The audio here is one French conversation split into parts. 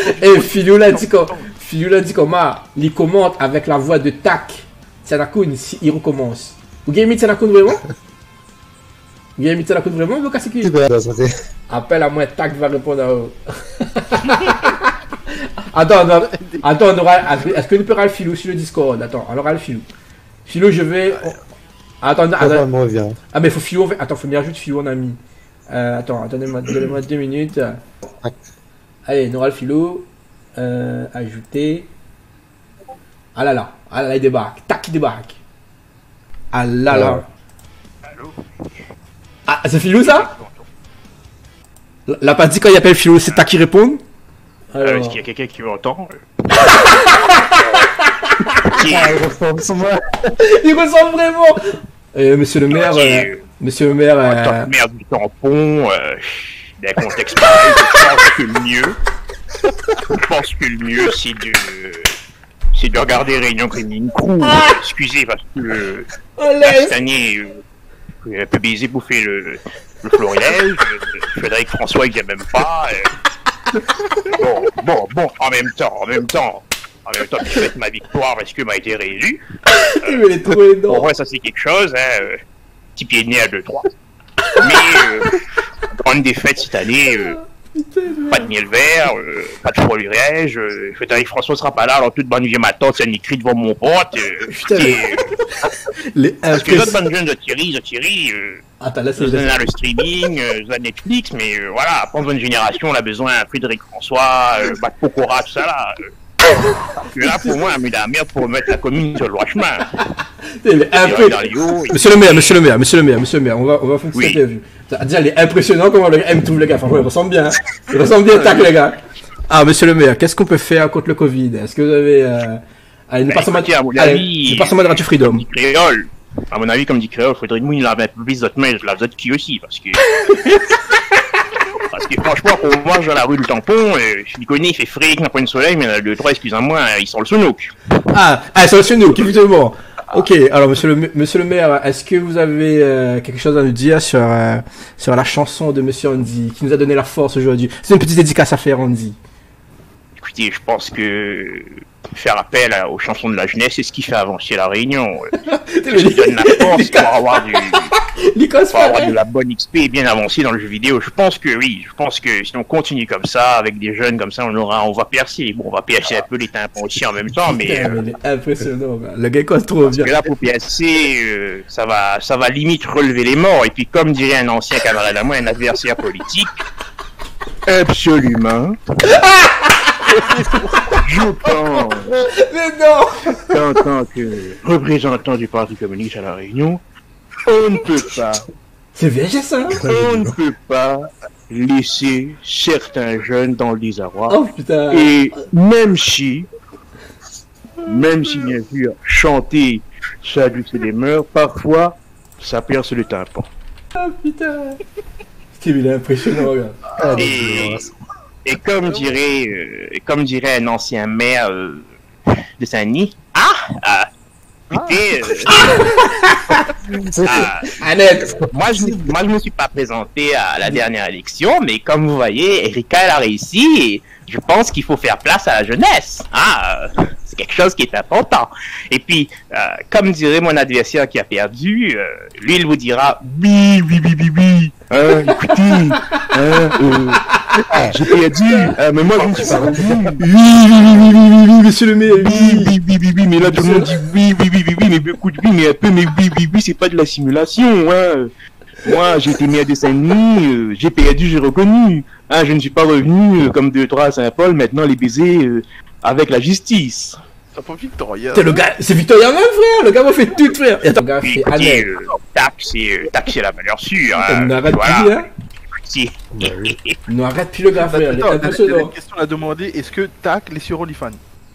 Et Philou l'a dit comment il commente avec la voix de Tac. Tsanakun, si il recommence. Vous avez mis Tsanakun vraiment? Vous avez mis Tsanakun vraiment? Vous cassez qui? Appelle à moi, Tac va répondre à eux. Attends, est-ce que nous peut le Philou sur le Discord? Attends, alors le Philou. Philou, je vais. Attends. Ah, mais faut Philou. Attends, faut bien ajouter Philou en ami. Attends, donnez-moi 2 minutes. Allez, Noral Philo. Ajouter. Ah là là, il débarque. Tac, il débarque. Ah là là. Ah, c'est Philo ça? L'a pas dit quand il appelle Philo, c'est Tac qui répond? Est-ce qu'il y a quelqu'un qui m'entend? Il ressemble vraiment. Monsieur le maire. Monsieur le maire. En tant que maire du tampon, dans un contexte pareil, je pense que le mieux, c'est de regarder Réunion Criminelle Crew. Excusez, parce que cette année, un peu baisé bouffer le florilège. Frédéric François, il vient même pas. Bon, en même temps, je fête ma victoire parce que m'a été réélu. Pour moi, ça c'est quelque chose, hein. Petit pied de nez à 2-3. Mais, grande défaite cette année, pas de miel vert, pas de florilège, Frédéric François sera pas là, alors toute bonne nuit ma tante, c'est un écrit devant mon pote. Parce que les autres bonnes jeunes de Thierry, attends, là, c'est le streaming, Netflix, mais voilà, après bonne génération, on a besoin de Frédéric François, Pokora, tout ça là. Parce que là, pour moi, la merde pour mettre la commune sur le droit chemin. Monsieur le maire, on va fonctionner cette interview. Déjà, il est impressionnant comment le gars aime tout, les gars. Franchement, il ressemble bien. Il ressemble bien, Tac, les gars. Ah, monsieur le maire, qu'est-ce qu'on peut faire contre le Covid? Est-ce que vous avez. Allez, nous passons de Radio Freedom. À mon avis, comme dit Créole, faudrait que il avait un peu plus d'autres mains, je la faisais qui aussi, parce que. Parce que franchement, quand on marche dans la rue du tampon, je m'y connais, il fait frais, il n'a pas de soleil, mais il y en a 2-3, excusez-moi, ils sont le sonouk. Ils sont le sonouk, évidemment. Ok, alors monsieur le maire, est-ce que vous avez quelque chose à nous dire sur la chanson de monsieur Andy, qui nous a donné la force aujourd'hui? C'est une petite dédicace à faire, Andy. Écoutez, je pense que faire appel aux chansons de la jeunesse, c'est ce qui fait avancer la Réunion. Ce qui donne la force pour avoir de la bonne XP et bien avancé dans le jeu vidéo. Je pense que si on continue comme ça, avec des jeunes comme ça, on va percer. Bon, on va percer un peu les tympans aussi en même temps, mais... impressionnant, le gars cause trop bien. Parce que là, pour percer, ça va limite relever les morts. Et puis, comme dirait un ancien camarade à moi, un adversaire politique, absolument... Je pense, en tant que représentant du Parti communiste à La Réunion, on ne peut pas. C'est bien ça. On ne peut pas laisser certains jeunes dans le désarroi. Oh putain. Et même si bien sûr, chanter, ça adoucit les mœurs, parfois, ça perce le tympan. Ah putain. Il est impressionnant, gars. Et comme dirait un ancien maire de Saint-Denis, Annette. Moi, je me suis pas présenté à la dernière élection, mais comme vous voyez, Erika, elle a réussi et je pense qu'il faut faire place à la jeunesse. C'est quelque chose qui est important. Et puis, comme dirait mon adversaire qui a perdu, lui, il vous dira oui. Écoutez, j'ai perdu, mais moi, je ne suis pas rendu. Oui, monsieur le maire. Oui, mais là, tout le monde dit oui, mais beaucoup de oui, mais un peu, mais oui, c'est pas de la simulation, hein. Moi, j'ai été maire de Saint-Denis, j'ai perdu, j'ai reconnu. Je ne suis pas revenu comme 2-3 à Saint-Paul, maintenant les baisers avec la justice. C'est pas Victoria. C'est Victoria même, frère. Le gars m'a fait tout, frère. Et attends, gars, c'est Annette. Tac, c'est la valeur sûre. On arrête plus, hein. On arrête plus le gars, frère. Attends, il y a une question à demander. Est-ce que Tac, les sur OnlyFans?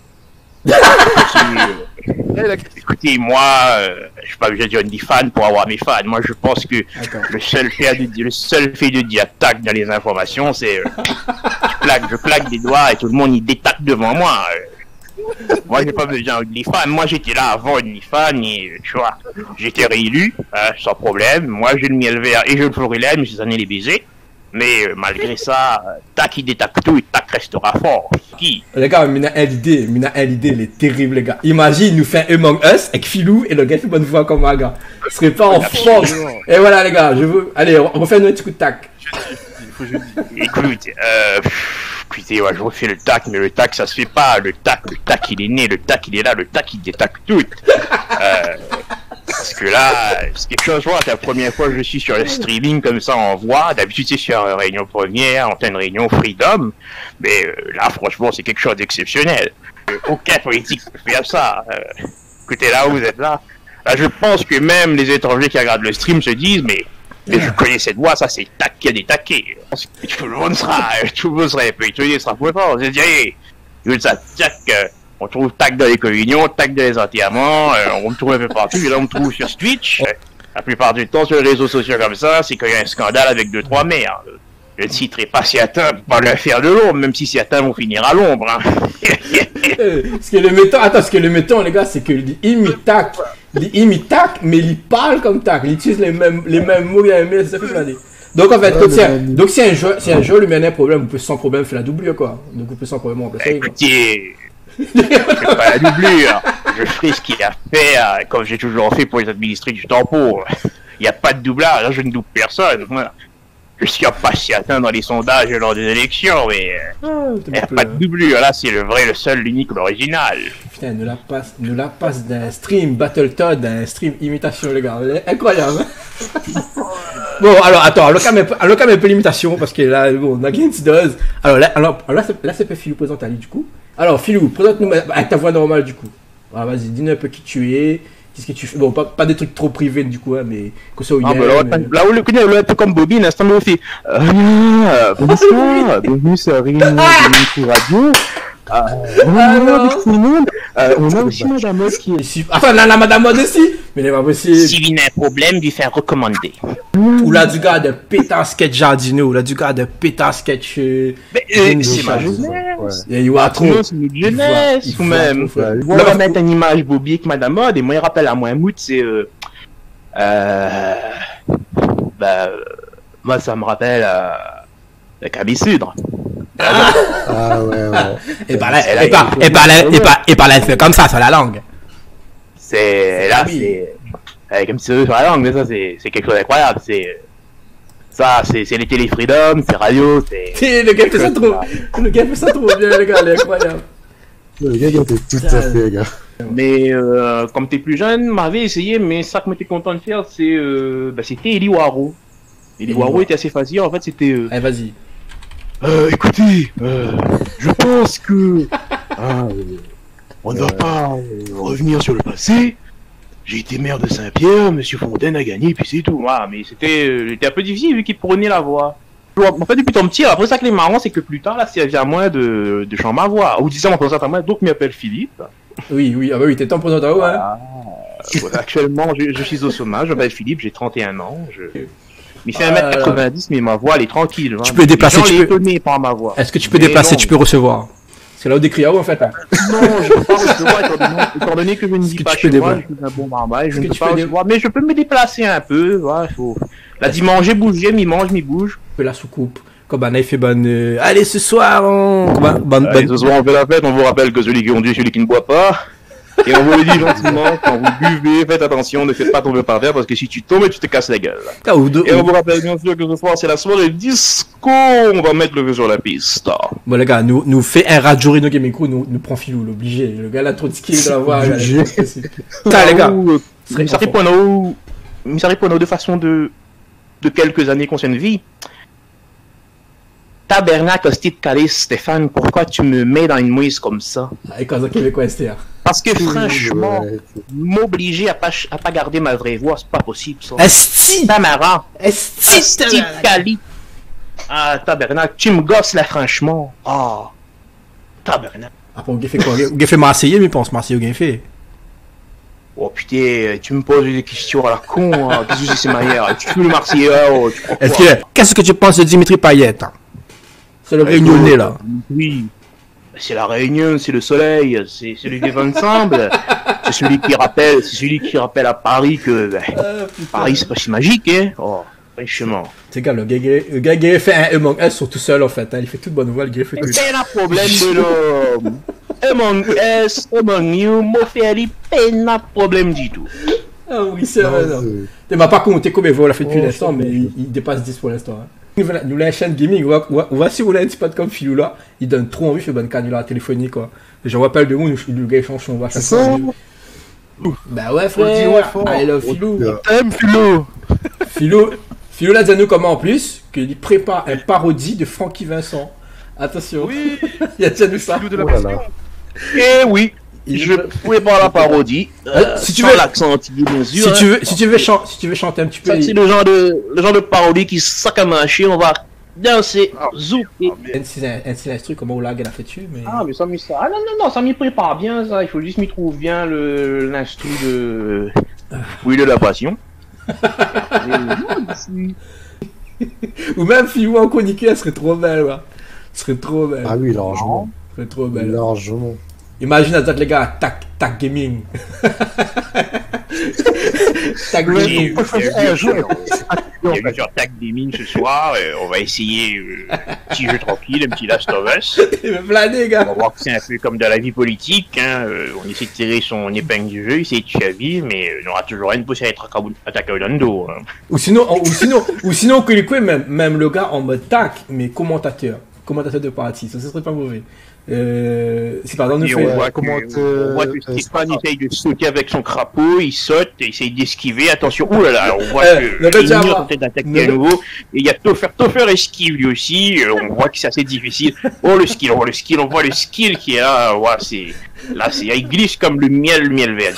Écoutez, moi, je suis pas obligé de dire OnlyFans pour avoir mes fans. Moi, je pense que le seul fait de dire Tac dans les informations, c'est je claque des doigts et tout le monde il détaque devant moi. Moi, j'ai pas besoin d'OnlyFans. Moi, j'étais là avant OnlyFans et tu vois, j'étais réélu, sans problème. Moi, j'ai le miel vert et je le florilège, mais cette année les baisers. Mais malgré ça, Tac il détaque tout et Tac restera fort. Qui? Les gars, Mina l'idée, elle est terrible, les gars. Imagine, nous fait Among Us avec Filou et le gars fait bonne voix comme un gars. Ce serait pas en force. Et voilà, les gars, je veux. Allez, on refait un petit coup de Tac. Écoute, écoutez, ouais, je refais le Tac, mais le Tac ça se fait pas. Le Tac il est né, le Tac il est là, le Tac il détaque tout. Parce que là, c'est quelque chose, c'est la première fois que je suis sur le streaming comme ça en voix. D'habitude, c'est sur Réunion Première, en pleine Réunion Freedom. Mais là, franchement, c'est quelque chose d'exceptionnel. Aucun politique ne peut faire ça. Écoutez, là où vous êtes là, je pense que même les étrangers qui regardent le stream se disent, mais je connais cette voix, ça c'est Tac qui a détaqué. Tout le monde sera un peu étonné, sera plus fort. Je dirais, Tac. On trouve Tac dans les communions, Tac dans les enterrements, on me trouve un peu partout, et là on me trouve sur Twitch. La plupart du temps sur les réseaux sociaux comme ça, c'est qu'il y a un scandale avec 2-3 merdes. Je ne citerai pas certains pour pas leur faire de l'ombre, même si certains vont finir à l'ombre. Hein. Ce qui est le mettant, les gars, c'est qu'il imite Tac, mais il parle comme Tac, il utilise les mêmes mots, c'est ça que je veux dire. Donc en fait, donc si un jeu lui mène un problème, vous pouvez sans problème faire la doublure quoi. Donc vous pouvez sans problème remplacer. Écoutez, je fais pas la doublure, je ferai ce qu'il a fait, comme j'ai toujours fait pour les administrés du Tempo. Il n'y a pas de doublage, là je ne double personne. Je suis pas certain dans les sondages lors des élections, mais il n'y a pas de doublure, là c'est le vrai, le seul, l'unique, l'original. Putain, nous la passe d'un stream Battletoad à un stream imitation les gars, incroyable. Bon alors attends, alors quand même un peu l'imitation, parce que là, bon, on a Gains Does. Alors là c'est pas Philou présente à lui du coup. Alors, Philou, présente-nous avec ta voix normale du coup. Alors, vas-y, dis-nous un peu qui tu es, qu'est-ce que tu fais. Bon, pas des trucs trop privés du coup, hein, mais que ça où il y a. Là où le connaît, un peu comme Bobby, l'instant où il fait bonsoir, bienvenue sur Réunion Radio. On a aussi Madame Mode qui est. Enfin, la Madame Mode aussi. Mais il n'est pas possible. S'il y a un problème, lui faire recommander. Ou là, du gars de pétard sketch Jardino, ou là, du gars de pétard sketch. C'est ma jeunesse. Il y a trop. C'est une jeunesse, ou même. On va mettre une image Bobby avec Madame Mode, et moi, il rappelle à moi un mood, c'est. Moi, ça me rappelle. Le Cabisudre. Ah ouais. Et par là, elle fait comme ça sur la langue. C'est là, c'est comme si sur la langue, mais ça, c'est quelque chose d'incroyable. C'est les télé Freedom, c'est radio, c'est. Le gars fait ça trop. Le gars fait ça trop bien, les gars, il est incroyable. Le gars, il fait tout ça fait, les gars. Mais comme t'es plus jeune, m'avait essayé, mais ça que m'étais content de faire, c'était Eli Waro. Eli Waro était assez facile, en fait, c'était. Allez, vas-y. Écoutez, je pense que on ne va pas revenir sur le passé. J'ai été maire de Saint-Pierre, Monsieur Fontaine a gagné, puis c'est tout. Ouais, mais c'était un peu difficile vu qu'il prenait la voix. En fait, depuis ton petit, après ça que les marrants, c'est que plus tard, là, c'est à moi de changer ma voix. Ou disons, on présente à moi, donc je m'appelle Philippe. Oui, ah bah oui, t'es temps présente à vous, hein. Actuellement, je suis au chômage, je m'appelle Philippe, j'ai 31 ans. Il fait 1m90, mais ma voix, elle est tranquille. Tu peux déplacer, par ma voix. Est-ce que tu peux déplacer, tu peux recevoir? C'est là où décrit à où en fait. Non, je peux pas recevoir, étant donné que je ne dis pas chez moi, je suis un bon marmaille, je ne peux pas recevoir, mais je peux me déplacer un peu, voilà, faut. La dimanche, j'ai bougé, m'y bouge. Je peux la soucoupe. Comme on a fait bonne. Allez, ce soir, Allez, ce soir, on fait la fête, on vous rappelle que celui qui conduit, celui qui ne boit pas. Et on vous le dit gentiment, quand vous buvez, faites attention, ne faites pas tomber par terre, parce que si tu tombes, tu te casses la gueule. Et on vous rappelle bien sûr que ce soir, c'est la soirée disco, on va mettre le feu sur la piste. Bon les gars, nous fait un Rajori no Game Crew, nous prend Filou, l'obligé. Le gars là, trop de skill de la voix. Ça les gars. Ça répond de façon de quelques années qu'on s'est vie. Tabernacle, hostie calé, Stéphane, pourquoi tu me mets dans une mouise comme ça? Et quand ça québécois, STR. Parce que franchement, m'obliger à pas garder ma vraie voix, c'est pas possible ça. Esti! C'est marrant. Esti cali. Ah, tabernacle, tu me gosses là, franchement. Ah, tabernacle. Après, on fait quoi? On fait Marseillais, mais pense Marseillais, on fait. Oh putain, tu me poses des questions à la con, hein. Qu'est-ce que c'est ma mère? Tu fais le Marseillais, oh, tu crois quoi? Qu'est-ce que tu penses de Dimitri Payet? C'est le réunionnais là. Oui. C'est la Réunion, c'est le soleil, c'est celui qui va ensemble. C'est celui qui rappelle à Paris que Paris c'est pas si magique, hein. Oh. Franchement. C'est gars, le gars fait un Among Us sur tout seul en fait. Hein. Il fait toute bonne voix, le gars fait tout. C'est le problème de l'homme. Among Us, Among You, mon frère, il pas de problème du tout. Ah oui, c'est vrai. Tu m'as pas compté combien de voix on l'a fait depuis l'instant, mais il dépasse 10 pour l'instant. Hein. Nous, la chaîne gaming, on va si vous voulez un spot comme Philou là, il donne trop envie de faire bonne canular téléphonique quoi. J'en rappelle de où le gars change son voix chaque fois. Bah ouais frère, I love Philou. T'aimes Philou. Philou là dit nous comment en plus qu'il prépare un parodie de Francky Vincent. Attention. Oui. Il y a déjà nous ça. Philou de la passion. Eh oui. Je prépare la parodie. Si tu sans veux l'accent antillais, bien sûr. Si tu veux chanter un petit peu. Ça, c'est le genre de parodie qui sac à mâcher. On va danser, zouker. C'est l'instru comment on l'a fait dessus, mais. Ah mais ça m'y ça. Ah non, ça m'y prépare bien ça. Il faut juste m'y trouver bien l'instru de. Oui, de la passion. Ou même Philou en chroniqueur, elle serait trop belle, ouais. Serait trop belle. Ah oui, largement. Serait trop belle. Largement. Imagine à les gars, tac gaming. Tac gaming. Il y a eu sur Tac Gaming ce soir. On va essayer un petit jeu tranquille, un petit Last of Us. Il va planer, gars. On va voir que c'est un peu comme dans la vie politique. Hein. On essaie de tirer son épingle du jeu, essayer de tuer, mais on aura toujours rien de possible à être attaqué au dos. Hein. Ou sinon, que les même le gars en mode tac, mais commentateur de partie, ça serait pas mauvais. C'est par exemple, on voit que Stéphane essaye de sauter avec son crapaud, il saute, il essaye d'esquiver, attention, oulala, on voit que l'ennemi est en train d'attaquer à nouveau, et il y a Topher esquive lui aussi, on voit que c'est assez difficile. On voit le skill qui est là, ouais, il glisse comme le miel vert.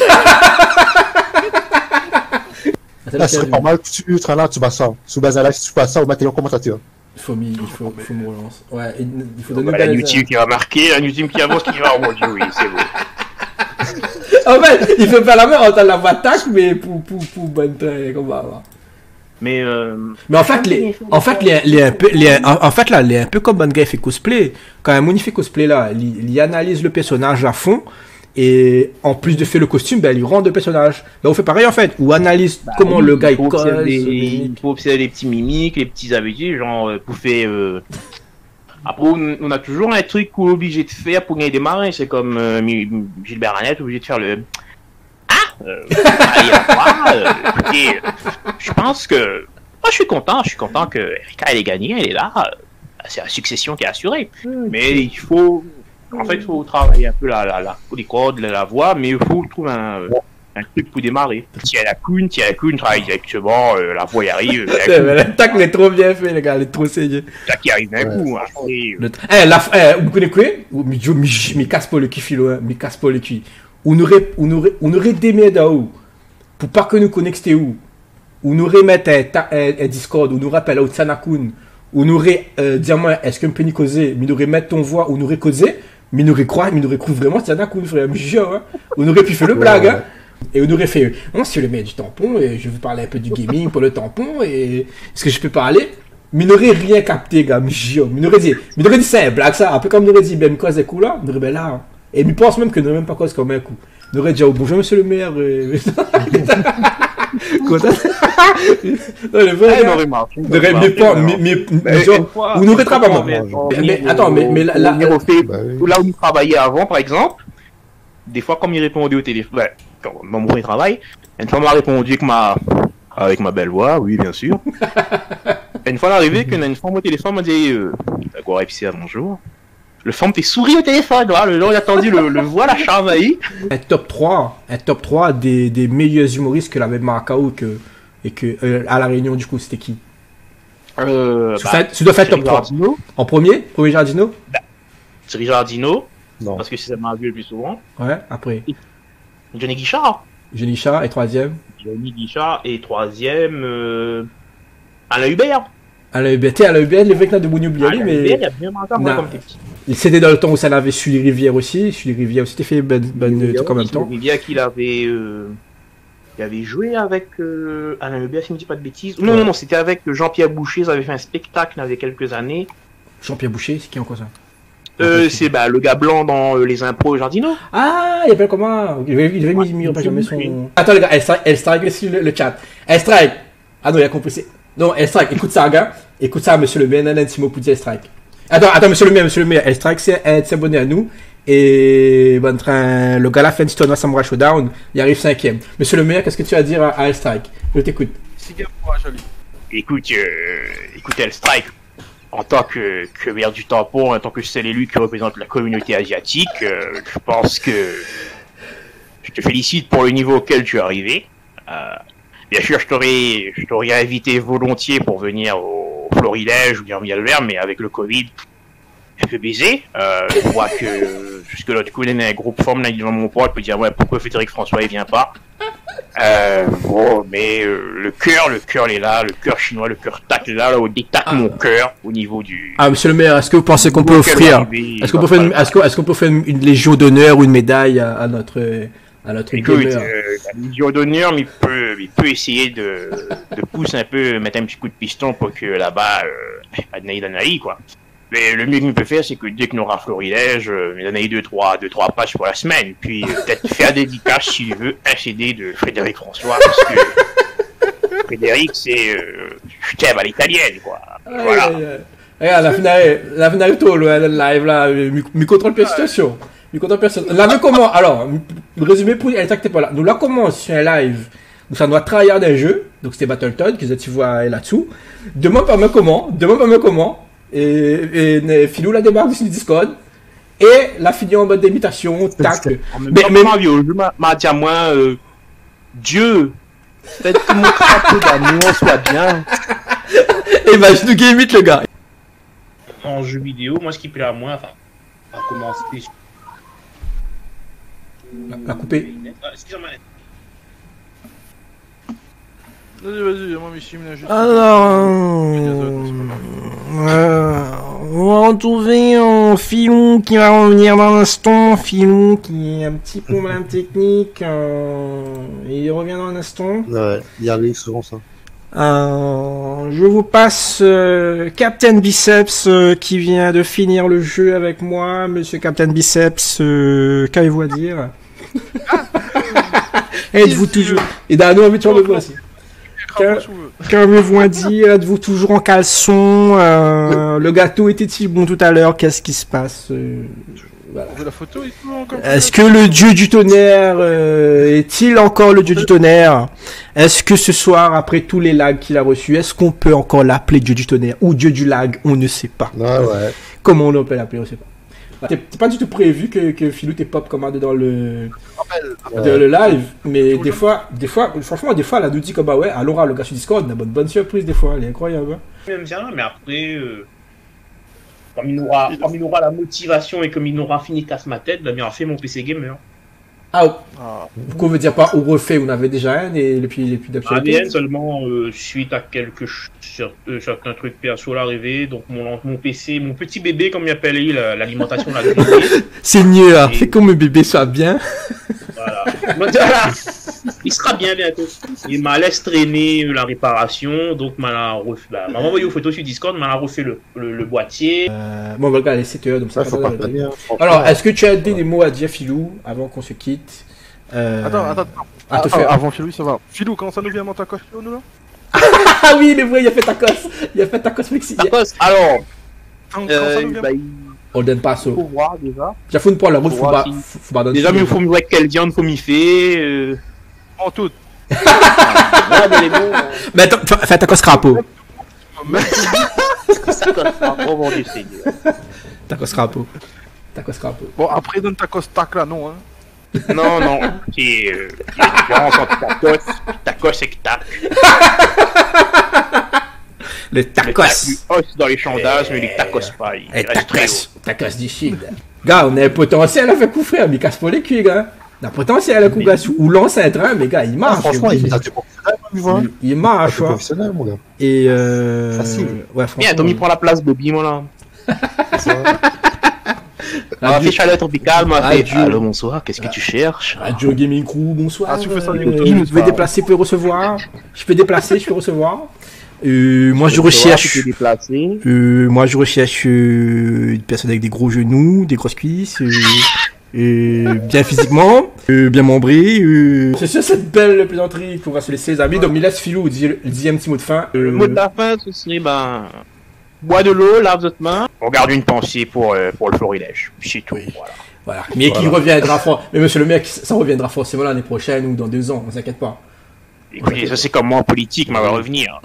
Là, c'est pas mal, tu bats ça. Sous base à la, tu passes ça au matériau commentateur. Il faut me relancer. Ouais, il faut donner la YouTube qui va marquer, la YouTube qui avance, qui va en Dieu, oui, c'est beau. En fait, il fait pas la main, on entend la voix tac, mais pour bonne combat. Mais en fait, il est un peu comme Bangay fait cosplay. Quand un Mouni fait cosplay là, il analyse le personnage à fond. Et en plus de faire le costume, il rend le personnage. Là, on fait pareil en fait. Ou analyse comment le gars il colle. Il faut observer les petits mimiques, les petits habitudes, genre pour faire. Après, on a toujours un truc qu'on est obligé de faire pour gagner des marins. C'est comme Gilbert Annette, obligé de faire le. Écoutez, je pense que. Moi, je suis content que Erika elle ait gagné, elle est là. C'est la succession qui est assurée. Mais il faut. En fait, il faut travailler un peu les cordes, la voix, mais il faut trouver un truc pour démarrer. Tia la Kun travaille directement, la voix y arrive. L'attaque est trop bien fait, les gars, elle est trop saignée. L'attaque qui arrive d'un coup. Vous connaissez quoi? Mais casse pas le cul, Philo, mais casse pas le cul. On aurait des merdes à où? Pour pas que nous connecter où? On aurait mettre un Discord, on nous rappelle au Tsanakun, on aurait dire moi, est-ce qu'on peut n'y causer? Mais on aurait mettre ton voix, on aurait causé. Mais nous recrue vraiment Tsanakun, frère. Hein. On aurait pu faire le blague, hein. Et on aurait fait, si le met du tampon, et je veux parler un peu du gaming pour le tampon, et est-ce que je peux parler? Mais n'aurait rien capté, gars, mais n'aurait dit c'est un blague, ça. Après, comme n'aurait dit, ben, quoi, c'est cool là, n'aurait ben là. Hein. Et je pense même que n'aurait même pas cause comme un coup. N'aurait dit, oh, bonjour, monsieur le maire. Quoi ça? Non, le vrai, on n'aurait pas mais attends, mais là où il travaillait avant, par exemple, des fois, comme il répondait au téléphone, quand mon travail, une fois, il m'a répondu avec ma belle voix, oui, bien sûr. Une fois, l'arrivée, qu'une fois, mon téléphone m'a dit, quoi, épicier, bonjour. Le femme t'es souri au téléphone, le long il a attendu, le voix la charmaille. Un top 3 des meilleurs humoristes que l'avait Macao et que à la Réunion du coup c'était qui? Tu dois faire top 3. Jardino. En premier Jardino? Thierry Jardino. Non. Parce que c'est ça m'a vu le plus souvent. Ouais, après. Johnny Guichard et troisième. Johnny Guichard et troisième Alain Hubert. Alain Hubert, le mec là de Mouni Oubliali, mais. Hubert, il a bien marqué moi comme petit. C'était dans le temps où ça l'avait sur les rivières aussi. Sur les rivières aussi, c'était fait truc en même temps. Rivière qu'il avait. Il avait joué avec Alain Hubert, si je ne dis pas de bêtises. Non, c'était avec Jean-Pierre Boucher. Ils avaient fait un spectacle il y a quelques années. Jean-Pierre Boucher, c'est qui encore ça? C'est le gars blanc dans les impros Jardino. Ah, il appelle comment? Il avait mis pas jamais son. Attends les gars, elle strike sur le chat. Elle strike. Ah non, il a compris. Non, Airstrike, écoute ça, gars. Écoute ça, monsieur le maire, Nanantimo pour dire Airstrike. Attends, monsieur le maire, Airstrike, c'est abonné à nous. Et le gars là fait un Stone Samurai Showdown, il arrive 5ème. Monsieur le maire, qu'est-ce que tu as à dire à Airstrike? Je t'écoute. Écoute, Airstrike, en tant que maire du tampon, en tant que seul élu qui représente la communauté asiatique, je pense que je te félicite pour le niveau auquel tu es arrivé. Bien sûr, je t'aurais invité volontiers pour venir au Florilège ou bien au Miel-Vert, mais avec le Covid, un peu baisé. Je vois que jusque-là, du coup, il y a un groupe forme là devant mon pote, peut dire ouais, pourquoi Frédéric François il vient pas. Bon, mais le cœur il est là, le cœur chinois, le cœur tac est là, au dictat mon cœur au niveau du. Ah, monsieur le maire, est-ce que vous pensez qu'on peut offrir, est-ce qu'on peut faire une légion d'honneur ou une médaille à notre Écoute, la légion d'honneur, mais il peut essayer de pousser un peu, mettre un petit coup de piston pour que là-bas, Adnaï, quoi. Mais le mieux qu'il peut faire, c'est que dès qu'on aura Florilège, Adnaï 2-3 pages pour la semaine, puis peut-être faire dédicace, s'il veut, un CD de Frédéric François, parce que Frédéric, c'est je t'aime à l'italienne, quoi. Voilà. Regarde, la finale tôt, le live là, mi contrôle la situation. Là, mais comment? Alors, le résumé pour elle t'es pas là. Nous, là, commence sur un live où ça doit travailler d'un jeu. Donc, c'était Battletoad, que tu vois là-dessous. Demande pas moi comment. Et Philou la démarre sur le Discord. Et la fini en mode d'imitation. Tac. Mais m'a dit à moi, Dieu, faites que mon crapaud d'amour soit bien. Et bah, je nous gamite le gars. En jeu vidéo, moi, ce qui plaît à moi, enfin, à commencer. La couper. Excusez-moi. Vas-y, moi, Michim, là, juste. Alors, on va retrouver un Filou qui va revenir dans l'instant. Filou qui est un petit problème technique. Il revient dans un instant. Ouais, il arrive souvent ça. Je vous passe Captain Biceps qui vient de finir le jeu avec moi. Monsieur Captain Biceps, qu'avez-vous à dire? Êtes-vous toujours... Et Dano a mis sur le bois aussi. Qu'avez-vous à dire? Êtes-vous toujours en caleçon? Le gâteau était-il bon tout à l'heure? Qu'est-ce qui se passe? Voilà. La photo et tout encore. Est-ce que le dieu du tonnerre est-il encore le dieu du tonnerre? Est-ce que ce soir, après tous les lags qu'il a reçus, est-ce qu'on peut encore l'appeler dieu du tonnerre ou dieu du lag? On ne sait pas. Ah ouais. Comment on peut l'appeler? On ne sait pas. T'es pas du tout prévu que Philou t'es pop commande dans le live, mais des fois, franchement, elle nous dit comme bah ouais, alors le gars sur Discord, on a bonne surprise des fois, elle est incroyable. Hein. J'aime bien, mais après, comme il aura la motivation et comme il aura fini casse ma tête, il aura fait mon PC gamer. Pourquoi on veut dire pas on refait, on avait déjà un et puis ADN seulement suite à certains trucs perso l'arrivée, donc mon PC, mon petit bébé comme il appelle l'alimentation l'a grillé. Seigneur, fais que mon bébé soit bien. Voilà. Il sera bien bientôt. Il m'a laissé traîner la réparation, donc m'a envoyé aux photos sur Discord, m'a refait le boîtier. Bon, bah, allez, 7 heures, donc ça faut pas bien. Alors, est-ce que tu as des mots à dire, Philou, avant qu'on se quitte? Attends. Avant Philou, ça va. Philou, comment ça nous vient Montacoche, nous là? Ah oui, mais vrai, il a fait tacos Flexi. Alors, on donne pas ça. Faut voir déjà. J'ai fait une poêle, faut pas donner. Déjà, mais il faut me voir quelle viande faut m'y faire. En tout. Mais attends, fais un tacos crapaud. Tacos crapaud. Bon, après, donne tacos tac là, non, hein. Non. Il y a une différence entre tacos et tac. Le tacos. Dans les chandages, mais les tacos pas. Tacos du sud. Gars, on a un potentiel à faire coup frère, mais casse pas les culs, gars. On a un potentiel à coup gars. Ou lance un train, mais gars, il marche. Franchement, il marche, quoi. Professionnel, mon gars. Et facile. Ouais, franchement. Bien, Tommy prend la place Bobby, moi là. Ma fille chaleur tropicale, ma fille. Allô, bonsoir, qu'est-ce que tu cherches? Radio Gaming Crew, bonsoir. Ah, tu fais ça, je vais déplacer pour recevoir. Je peux déplacer, je peux recevoir. Moi je recherche une personne avec des gros genoux, des grosses cuisses, bien physiquement, bien membré. C'est sur cette belle plaisanterie qu'on va se laisser les amis. Donc, il laisse Philou dire le 10e petit mot de fin. Le mot de la fin, ce serait bois de l'eau, lave votre main. On garde une pensée pour le florilège. C'est tout. Voilà. Mais qui reviendra fort. Mais monsieur le mec, ça reviendra forcément l'année prochaine ou dans 2 ans, on s'inquiète pas. Écoutez, ça c'est comme moi en politique, mais on va revenir.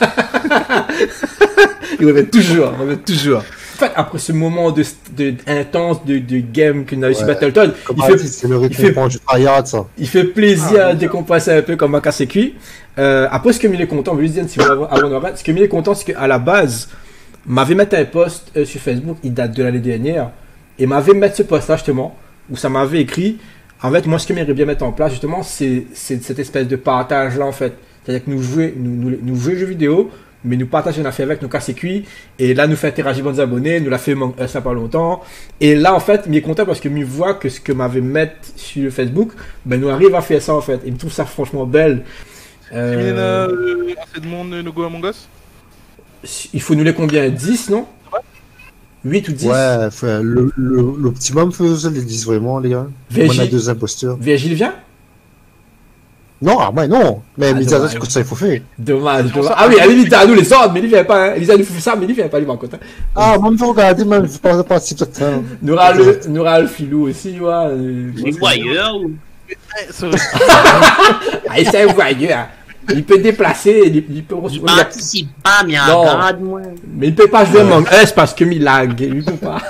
Il revient toujours. En fait, après ce moment intense de game qu'on a eu sur Battletoad, il fait plaisir de décompresser un peu comme un casse cuit. Après, ce que il est content, je vais lui dire si avant ce que il est content, c'est qu'à la base, m'avait mis un post sur Facebook, il date de l'année dernière, et m'avait mis ce post là justement, où ça m'avait écrit. En fait, moi, ce que j'aimerais bien mettre en place, justement, c'est cette espèce de partage-là, en fait. C'est-à-dire que nous jouons aux jeux vidéo, mais nous partageons une affaire avec nos casse-cuits, et là, nous fait interagir avec nos abonnés, nous l'a fait ça pas longtemps. Et là, en fait, il est content parce que il voit que ce que m'avait mettre sur Facebook, ben, nous arrive à faire ça, en fait. Il me trouve ça franchement belle. Assez de monde, no go Among Us? Il faut nous les combien? 10, non? 8 ou 10? Ouais, l'optimum faisait les 10 vraiment, les gars. On a 2 imposteurs. Virgile vient? Non, moi non. Mais Elisa, c'est comme ça, il faut faire. Dommage. Ah oui, elle est à nous les ordres, mais il vient pas. Hein. Elisa nous fait ça, mais il vient pas, il va en compte. Ah, moi, je vais regarder, même, je pense pas si peut-être. Nous aura le filou aussi, tu vois. Les voyeurs ou. Ah, c'est un voyeur. Il peut déplacer, il peut il participe pas, mais regarde-moi. Mais il peut pas jouer Among Us parce que il lag, il peut pas.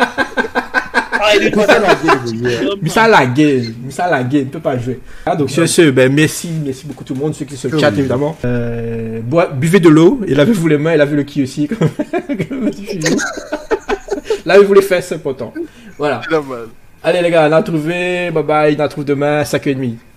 Mais ça lagué, il peut pas jouer. Ah, donc sur ce, ben merci beaucoup tout le monde, ceux qui se chat évidemment. Buvez de l'eau, et lavez-vous les mains, et lavez le qui aussi. Lavez-vous les fesses, c'est important. Voilà. Allez les gars, on a trouvé, bye bye, on a trouvé demain, 5h30.